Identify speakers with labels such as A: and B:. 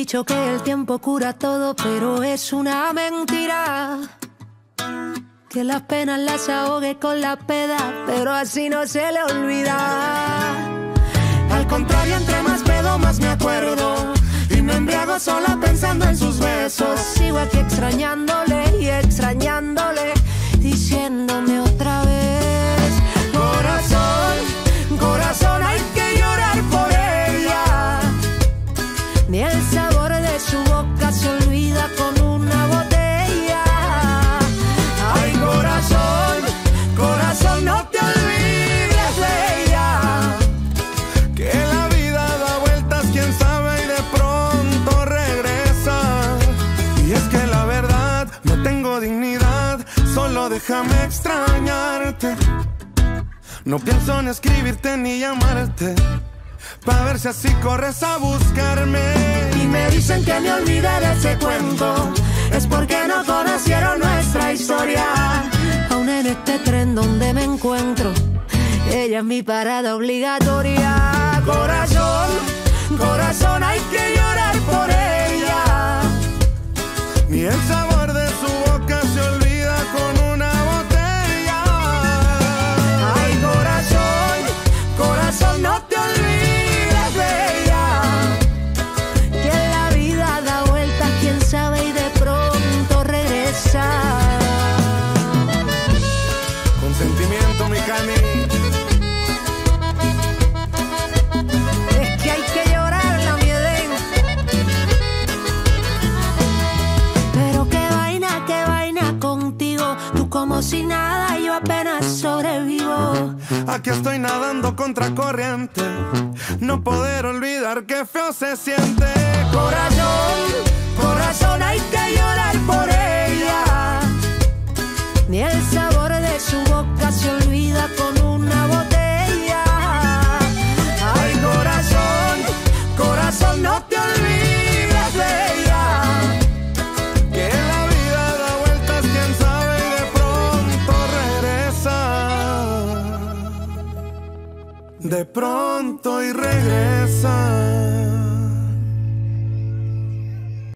A: dicho que el tiempo cura todo, pero es una mentira. Que las penas las ahogue con la peda, pero así no se le olvida. Al contrario, entre más pedo, más me acuerdo. Y me embriago sola pensando en sus besos. Sigo aquí extrañándole y extrañándole, diciéndome otra vez: corazón, corazón, hay que llorar por ella. Ni el sabor de su boca se olvida con una botella. Ay, corazón, corazón, no te olvides de ella.
B: Que la vida da vueltas, quién sabe, y de pronto regresa. Y es que la verdad, no tengo dignidad, solo déjame extrañarte. No pienso en escribirte ni llamarte, pa' ver si así corres a buscarme.
A: Y me dicen que me olvidé de ese cuento, es porque no conocieron nuestra historia. Aún en este tren donde me encuentro, ella es mi parada obligatoria. Corazón, corazón, hay que llorar por ella.
B: Ni el sabor de su boca se olvida con una botella.
A: Ay, corazón, corazón, no te olvides de ella. Que la vida da vueltas, quién sabe, y de pronto regresa.
B: Con sentimiento, mi Cani.
A: Es que hay que llorarla, mi Edén. Pero qué vaina contigo. Tú como si nada, yo apenas sobrevivo.
B: Aquí estoy nadando contra corriente, no poder olvidar qué feo se siente.
A: Corazón, corazón, hay que llorar por ella. Ni el sabor de su boca se olvida con una botella. Ay, corazón, corazón, no te olvides de ella.
B: Que la vida da vueltas, quién sabe, y de pronto regresa. De pronto y regresa.